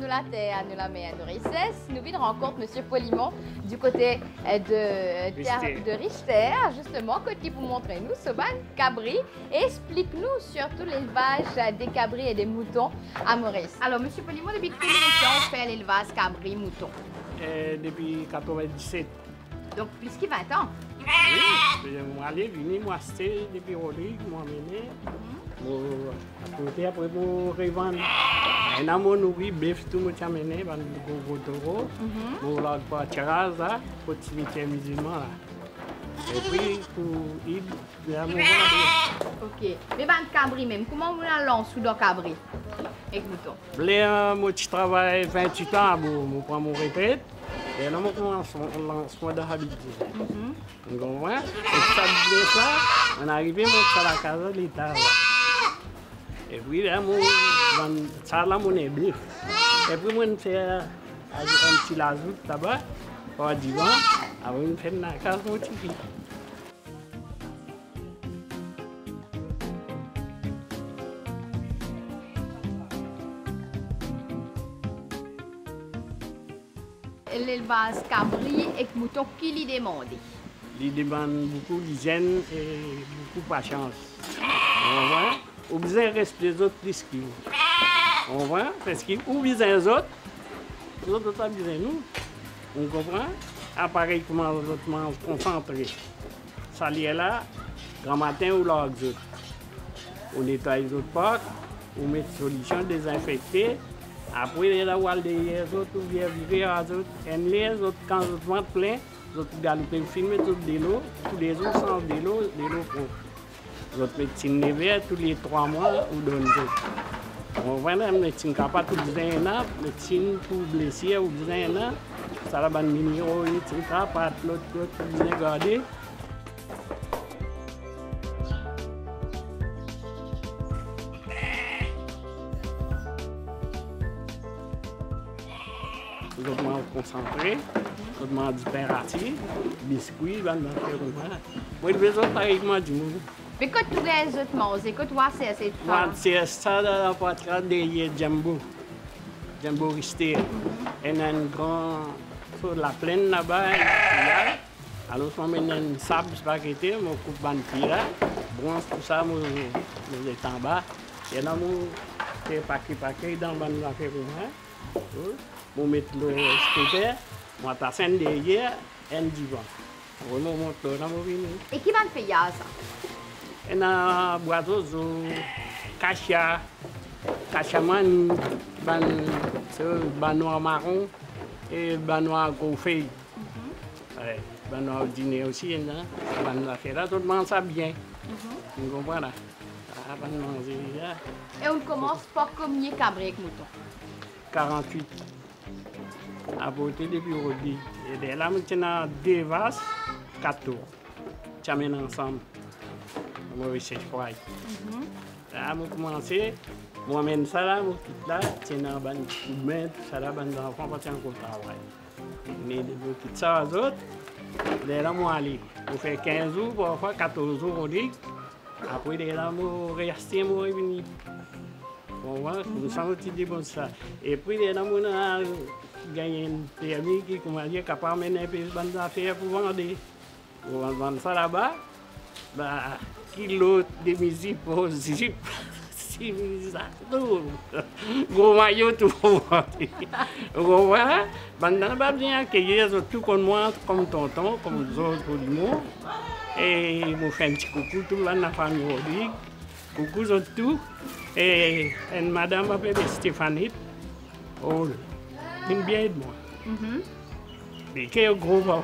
la terre, nous la mer, nous richesse. Nous vîmes rencontre M. Polimon du côté de Richter, justement, qui pour montrer nous ce ban cabri. Explique-nous surtout l'élevage des cabris et des moutons à Maurice. Alors, M. Polimon, depuis quelle temps on fait l'élevage cabri-mouton? Depuis 1997. Donc, plus que 20 ans. Oui, je suis venu m'acheter depuis Rodrigue, moi mené. Après pour revendre. Et là, mon ouïe, bœuf, tout le monde a mené, dans le gros taureau. Pour la voiture, pour le musulman. Et puis, pour il, il y a un moment. Ok. Mais ben cabri même, comment vous la lancez sous le cabri? Avec mouton. Moi, je travaille 28 ans pour prendre mon retraite. Et là, on commence à lancer de habitude. Vous comprenez? Et ça, on est arrivé à la casa de l'État. Et puis là, ça là, mon est bœuf. Et puis, on fait un petit lazout là-bas, pour divan, avant de faire la case motifiée. L'élevage cabri et mouton, qui lui demande? Il demande beaucoup d'hygiène et beaucoup de patience. On voit, ou bien reste les autres plus que nous. On voit, parce qu'ils ou bien les autres ont besoin de nous. On comprend? Appareil comment les autres se concentrer. Ça lié là, grand matin ou là, on nettoie les autres portes, on met une solution désinfectée. Après, il y a les autres qui viennent vivre à autres. Et les autres, quand ils vont plein, les autres galopent, filmer tout de l'eau, tous les autres sans de l'eau propre. Les autres médecines nevers, tous les 3 mois, ou donnent d'autres. On voit la médecine capable de dire un an, médecine pour blessés ou bien un an, ça va être minéraux, médecine capable, l'autre, bien garder. Les autres mangent concentré, les autres mangent du pain râti, biscuits, ils vont faire un peu. Moi, les autres, pareil, moi, du monde. Mais quand tous les autres mangent, que toi, c'est assez Moi, c'est ça, la patrie derrière Jumbo. Jumbo Richter. Il y a un grand, sur la plaine là-bas, alors, je mets un sable spaghetti, je coupe un pire, bronze, tout ça, je est en bas. Et là, je fais paquet dans le affaire pour moi. Je mets le scooter, je passe derrière et un divan. Je monte là, je viens. Et qui va te payer ça? Il y a un boiteau, cachaman, noir marron et noir gonflé. Noir dîner aussi, il y a fait là, tout le monde ça bien. Vous comprenez là? Et on commence par combien de cabri avec mouton? 48. À beauté depuis aujourd'hui. Et là, maintenant, 2 vases, 4 tours. Tu amènes ensemble. Moi, c'est froid. Là, je commence, je mène ça là, je quitte là, je tiens un coup de main, tout ça là, les enfants partent encore travail. Mais je quitte ça aux autres. Là, je aller. Je fais 15 jours, parfois 14 jours, on dit. Après, là, je reste, je reviens. On voit, on sent aussi des bons ça. Et puis, là, on a gagné un permis qui est capable de mener un peu de affaires pour vendre. On va vendre ça là-bas. Kilo de musique pour zip. Gros maillot tout pour vendre. On voit, on va bien accueillir tout comme moi, comme tonton, comme les autres Polimon. Et je fais un petit coucou tout la famille Rodrigue. Coucou tout. Et une madame m'appelle Stéphanie. Oh, une bien de moi. Mais quel gros papa.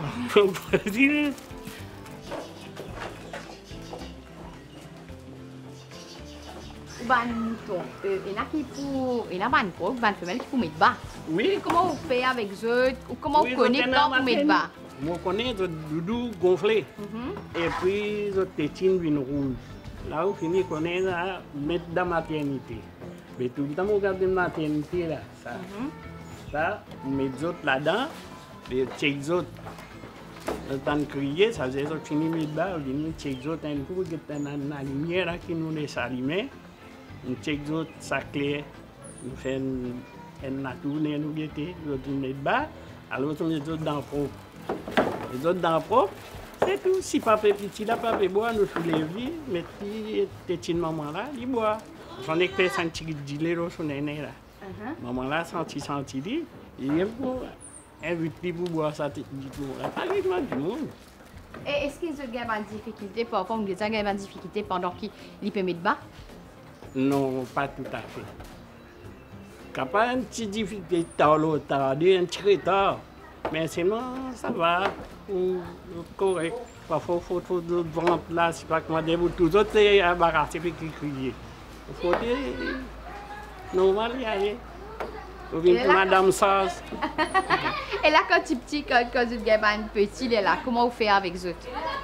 Ban mouton, il y a qui pour, il y a ban quoi, ban femelle qui pour mettre bas. Oui. Comment vous faites avec eux, ou comment vous connaissez quand vous mettez bas? Je connais le doudou gonflé. Et puis, le tétine vient rouge. Là, où fini, on est là, mettre dans la maternité. Mais tout le temps, on regarde la maternité là. Ça, on met les autres là-dedans, et check les autres. Le temps de crier, ça faisait ça, fini mettre bas, on dit, check les autres un coup, il y a une lumière qui nous laisse allumer. On check les autres, ça clair, on fait on a tourné, nous guetté, nous tourné de bas, alors on est les autres dans propre. Les autres dans propre, c'est tout. Si papa est petit, là, papa boit, nous soulevons, mais si petite maman là, il boit. J'en ai fait un petit gilet là, son aîné là. Maman là, senti, il est pour inviter pour boire ça, dit là. Pas vraiment du monde. Et est-ce qu'ils ont des difficultés, parfois, vous avez des difficultés pendant qu'ils peuvent mettre bas? Non, pas tout à fait. Quand pas une petite difficulté, un petit retard. Mais sinon, ça va, correct. Parfois, il faut d'autres ventes là, c'est pas comment dire, tous les autres sont embarrassés et qui crient. Il faut dire, normal, y aller. Ou bien Madame Sas. Et là, quand tu es petit, quand tu es petit, là, comment vous faites avec eux?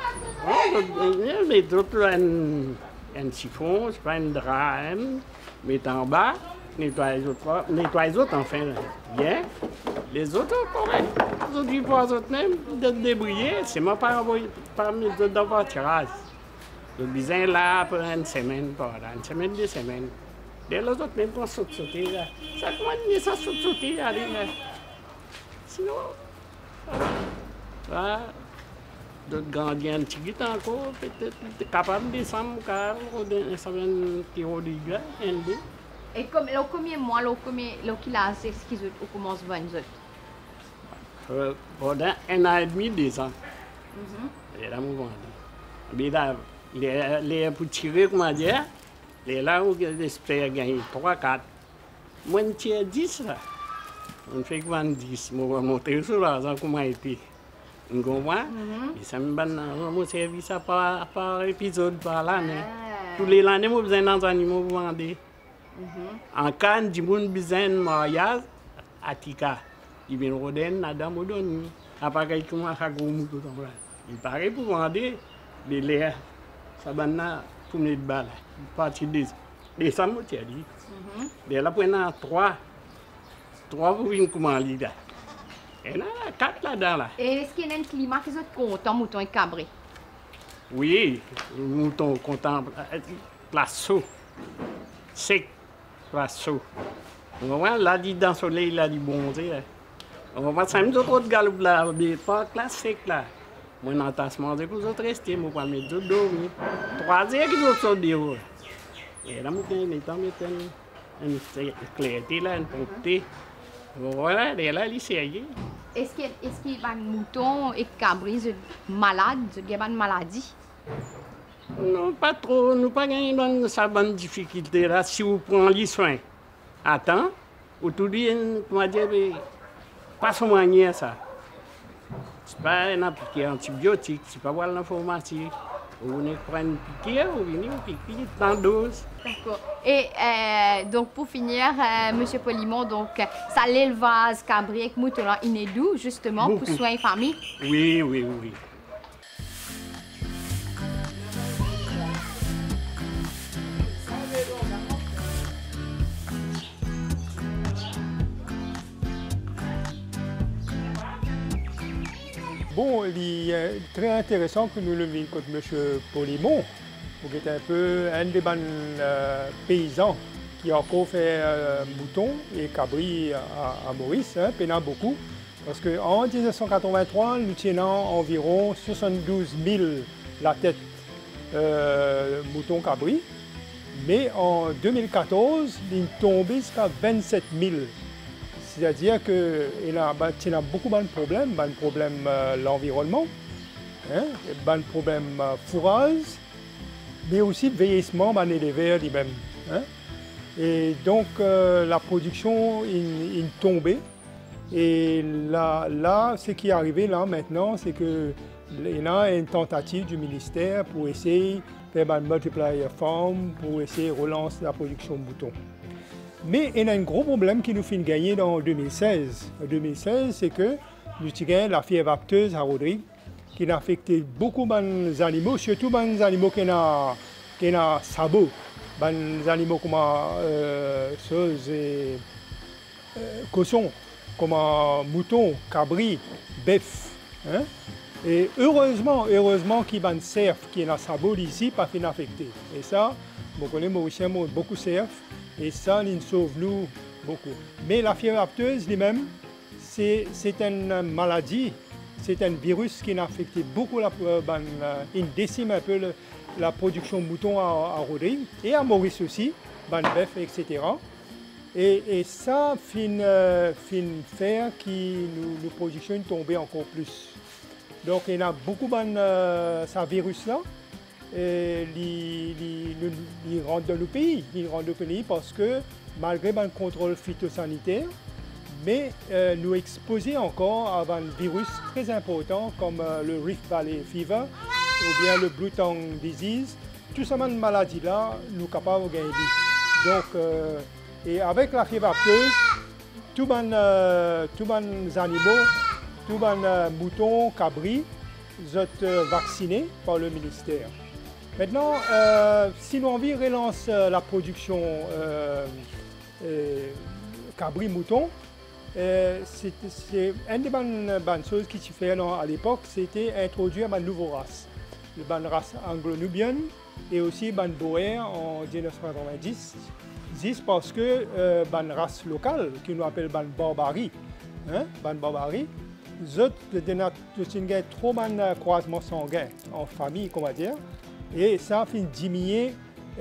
Les autres, un chiffon, je prends un drap, mets en bas, nettoie les autres, enfin, bien. Les autres, correct. Les autres, ils vont eux-mêmes de débrouiller. C'est moi par mes autres dans tirage. Le besoin là, pour une semaine, 2 semaines. Les autres, même vont sauter là. Ça commence à sauter, allez là. Sinon, voilà. D'autres gardiens un petit peu encore, peut-être capable de descendre, car ça vient de tirer du gars, Et combien de mois, qu'il a, c'est ce qu'ils commencent à vendre? Pendant 1 an et demi, 2 ans. Et là, nous vendons. Mais là, les pour tirer, comment dire, les là où j'espère gagner 3, 4. Moi, je tire 10 là. On fait vendre 10. Je vais monter sur l'argent, comment été. Vous comprenez? Et ça me donne mon service par épisode, par l'année. Tous les années, je besoin d'un animal pour vendre. En cas de besoin de mariage, à Tika. Il vient roder, Nadam ou Doni. Après, il commence à gagner tout le temps. Il paraît pour vendre des laits. Ça va pour mettre de balles. Partie des samous, tu as dit. Et là, on a 3 pour venir commander. Et là, 4 là-dedans. Là. Et est-ce qu'il y a un climat qui est content, mouton et cabré? Oui, mouton content. Place chaud. Sec. Place chaud. Là, dit dans le soleil, là, dit bon, on va s'amuser autres galop là, mais pas classe sec là. Moi, dans tassement, c'est pour les autres rester, moi, pas mettre d'autres dormir. 3 heures qu'ils sont dehors. Et là, moi, il est temps de mettre une clarté là, une propreté. Voilà, et là, il s'est. Est-ce qu'il y a un mouton et cabri malade, il y a une maladie? Non, pas trop. Nous pas gagné dans sa bonne difficulté là. Si vous prenez les soins à temps, ou tout dit, comment dire, pas soigner ça. C'est pas un piqué antibiotique, c'est pas voir l'information. Vous venez prendre une piqûre, vous venez piquer dans dose. D'accord. Et donc pour finir, M. Polimon, donc ça l'élevage cabri avec mouton il est doux justement pour soigner famille. Oui. Bon, il est très intéressant que nous levions contre M. Polimon, qui est un peu un des paysans qui a encore fait mouton et cabri à Maurice, peinant beaucoup. Parce qu'en 1983, nous tenons environ 72 000 la tête mouton cabri, mais en 2014, il est tombé jusqu'à 27 000. C'est-à-dire qu'il a beaucoup de problèmes, l'environnement, de problèmes fourrage, mais aussi de vieillissement de l'éleveur lui-même. Et donc la production est tombée. Et là, ce qui est arrivé là maintenant, c'est qu'il y a une tentative du ministère pour essayer de faire un multiplier farm, pour essayer de relancer la production de moutons. Mais il y a un gros problème qui nous fait gagner en 2016. En 2016, c'est que nous avons la fièvre apteuse à Rodrigue, qui a affecté beaucoup d'animaux, surtout des animaux qui ont sabots, des animaux comme cochons, comme moutons, cabris, bœufs. Et heureusement qu'il y a un cerf qui est dans sabot ici, pas fait affecté. Et ça, je connais Mauricien, beaucoup de cerfs. Et ça, il sauve nous beaucoup. Mais la fièvre apteuse, lui-même, c'est une maladie, c'est un virus qui a affecté beaucoup, il décime un peu la production de moutons à Rodrigue et à Maurice aussi, bœuf, etc. Et ça fin faire que nous production tomber encore plus. Donc il y a beaucoup de ce virus-là. Il rentre dans le pays. Il rentre dans le pays parce que malgré le contrôle phytosanitaire, mais nous exposons encore à un virus très important comme le Rift Valley Fever ou bien le Blue Tongue Disease. Tout ces maladies-là, nous sommes capables de gagner. Donc, et avec la fièvre apteuse, tous les animaux, tous les moutons, cabris, sont vaccinés par le ministère. Maintenant, si nous envie de relancer la production cabri-mouton, c'est une des bonnes choses qui se fait à l'époque, c'était introduire une nouvelle race. Une race anglo-nubienne et aussi une boer en 1990. Parce que une race locale, qui nous appelle une barbarie, nous avons trop de croisements sanguins en famille, on va dire, et ça fait diminuer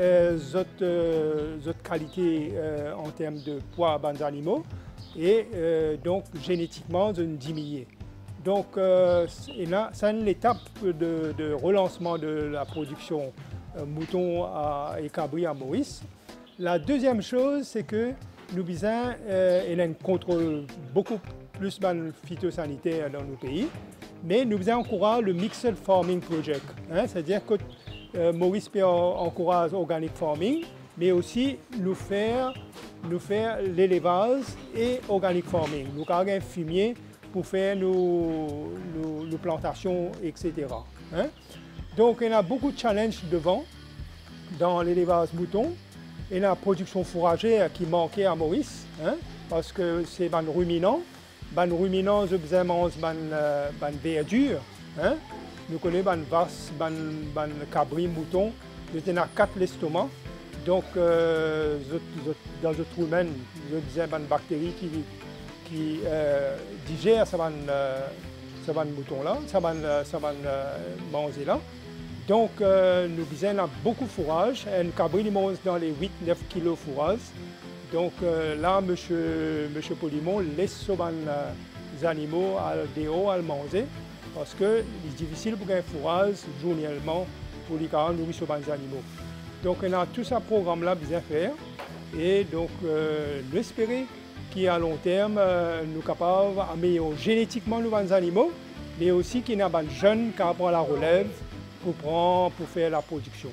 notre qualité en termes de poids des animaux. Et donc génétiquement de diminuer. Donc c'est une étape de relancement de la production mouton et cabri à Maurice. La deuxième chose, c'est que nous avons un contrôle beaucoup plus phytosanitaire dans nos pays, mais nous encourageons le Mixed Farming Project. C'est-à-dire que Maurice encourage organic farming, mais aussi nous faire l'élevage et organic farming. Nous avons un fumier pour faire nos plantations, etc. Donc, il y a beaucoup de challenges devant dans l'élevage mouton et la production fourragère qui manquait à Maurice, parce que c'est un ruminant. Un ruminant, je besoin de verdure. Nous connaissons une vache, un cabri, mouton, il y a 4 l'estomac. Donc, dans le trou humain, je disais une bactérie qui digère ce mouton-là, ça va manger là. Donc, nous disons beaucoup de fourrage. Un cabri il mange dans les 8-9 kg de fourrage. Donc là, M. Polimon laisse les animaux à le manger parce que c'est difficile pour un fourrage journalièrement pour les nourrir les animaux. Donc, on a tout ce programme-là bien faire et donc nous espérons qu'à long terme, nous sommes capables d'améliorer génétiquement nos animaux, mais aussi qu'il y a des jeunes qui apprennent la relève pour faire la production.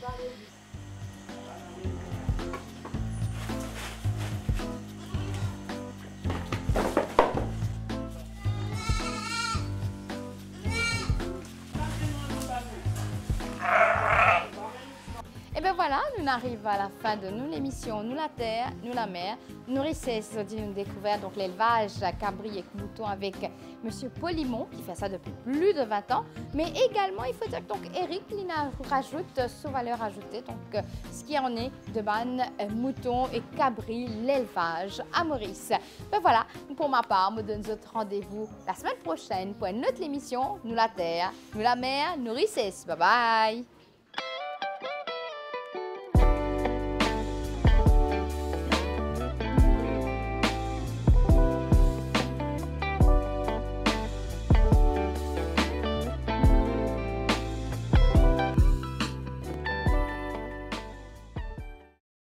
Et bien voilà, nous arrivons à la fin de l'émission Nous la terre, nous la mer. Nous richesses, nous découvert donc l'élevage cabri et mouton avec M. Polimon qui fait ça depuis plus de 20 ans. Mais également, il faut dire que donc Eric Lina rajoute sous valeur ajoutée donc ce qui en est de ban mouton et cabri, l'élevage à Maurice. Ben voilà, pour ma part, je me donne autre rendez-vous la semaine prochaine pour une autre émission Nous la terre, nous la mer, nous richesses. Bye bye.